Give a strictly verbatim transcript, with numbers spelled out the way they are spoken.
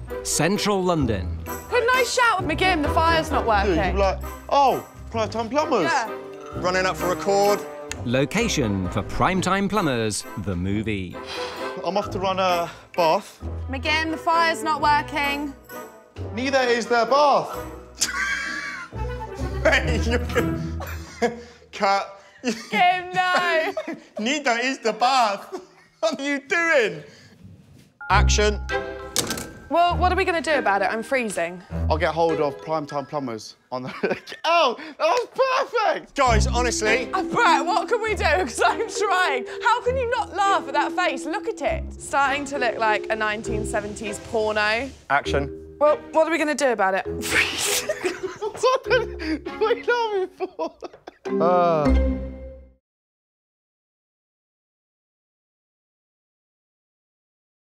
Central London. Couldn't I shout at McGim, the fire's not working? Dude, you'd be like, oh, Primetime Plumbers. Yeah. Running up for a chord. Location for Primetime Plumbers, the movie. I'm off to run a bath. McGim, the fire's not working. Neither is the bath. Hey, you can... Cut. McGim, no. Neither is the bath. What are you doing? Action. Well, what are we going to do about it? I'm freezing. I'll get hold of Primetime Plumbers on the... Oh, that was perfect! Guys, honestly... Oh, Brett, what can we do? Because I'm trying. How can you not laugh at that face? Look at it. Starting to look like a nineteen seventies porno. Action. Well, what are we going to do about it? What are you laughing for? Uh...